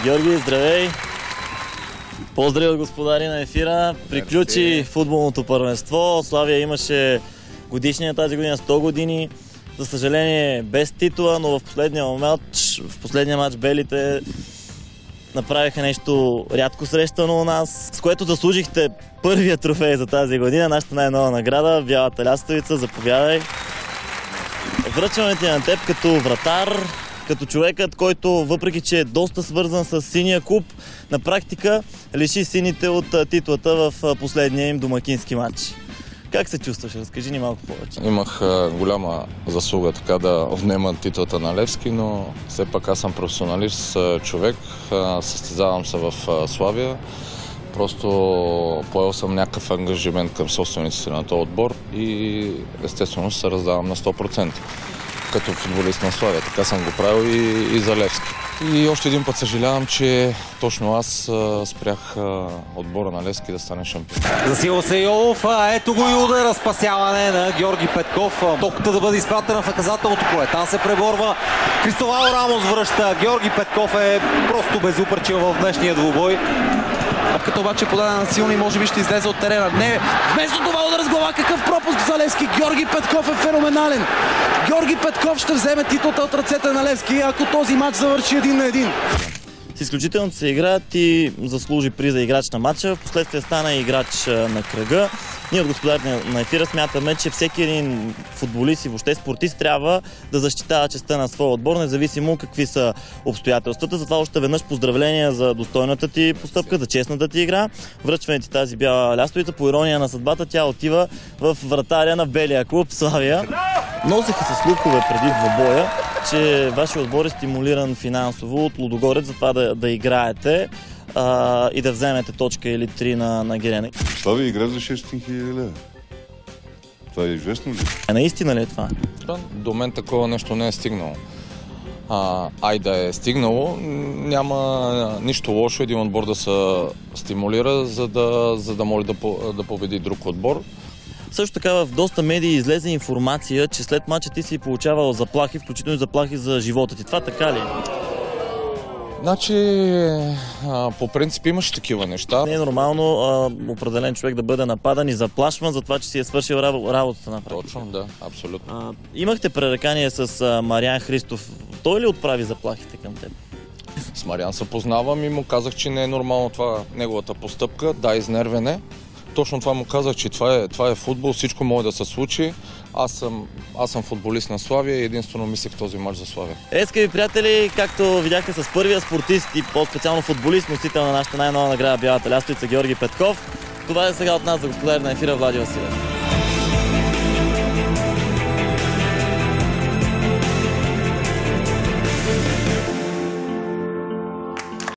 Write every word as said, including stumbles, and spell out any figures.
Георги, здравей! Поздрави от господари на ефира. Приключи футболното първенство. Славия имаше годишния тази година, сто години. За съжаление без титула, но в последния матч, в последния матч белите направиха нещо рядко срещано у нас, с което заслужихте първия трофей за тази година, нашата най-нова награда, бялата лястовица. Заповядай. Връчваме ти на теб като вратар, като човекът, който въпреки че е доста свързан с синия клуб, на практика лиши сините от титлата в последния им домакински матч. Как се чувстваш? Разкажи ни малко повече. Имах а, голяма заслуга така да отнема титлата на Левски, но все пак аз съм професионалист човек, а, състезавам се в а, Славия. Просто поел съм някакъв ангажимент към собствениците на този отбор и естествено се раздавам на сто процента като футболист на Славия. Така съм го правил и, и за Левски. И още един път съжалявам, че точно аз а, спрях а, отбора на Левски да стане шампион. Засилва се Йолов, ето го и удара, спасяване на Георги Петков. Топката да бъде изпратена в наказателното поле. Там се преборва. Кристовал Рамос връща. Георги Петков е просто безупречил в днешния двубой. Топката обаче подадена на силно и може би ще излезе от терена. Не, вместо това удар с глава, какъв пропуск за Левски. Георги Петков е феноменален. Георги Петков ще вземе титлата от ръцете на Левски, ако този матч завърши един на един. С изключителната си игра ти заслужи приза играч на матча, впоследствие стана и играч на кръга. Ние от господарите на ефира смятаме, че всеки един футболист и въобще спортист трябва да защитава честта на своя отбор, независимо какви са обстоятелствата. Затова още веднъж поздравления за достойната ти постъпка, за честната ти игра. Връчваме ти тази бяла лястовица. По ирония на съдбата тя отива в вратаря на белия клуб Славия. Носеха се слухове преди двобоя, че вашия отбор е стимулиран финансово от Лудогорец за това да, да играете а, и да вземете точка или три на, на Герене. Славия игра за шестстотин хиляди лева. Това е известно ли? А наистина ли е това? До мен такова нещо не е стигнало. А, ай да е стигнало, няма нищо лошо един отбор да се стимулира, за да, за да може да, да победи друг отбор. Също така в доста медии излезе информация, че след матча ти си получавал заплахи, включително и заплахи за живота ти. Това така ли? Значи, а, по принцип имаше такива неща. Не е нормално а, определен човек да бъде нападан и заплашван за това, че си е свършил работата на практика. Точно, да, абсолютно. А, имахте пререкание с а, Мариан Христов. Той ли отправи заплахите към теб? С Мариан се познавам и му казах, че не е нормално това неговата постъпка. Да, изнервене. Точно това му казах, че това е, това е футбол, всичко може да се случи. Аз съм, аз съм футболист на Славия и единствено мислех този матч за Славия. Е, скъпи приятели, както видяхте с първия спортист и по-специално футболист, носител на нашата най-нова награда бялата лястовица Георги Петков. Това е сега от нас за господари на ефира Влади Василев.